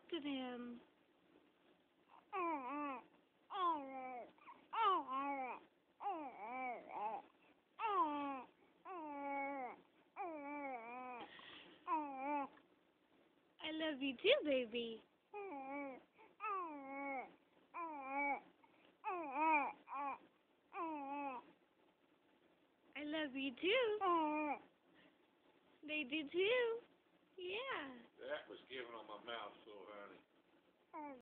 at him. I love you too, baby. I love you too. They do too. Yeah. That was giving on my mouth, so honey.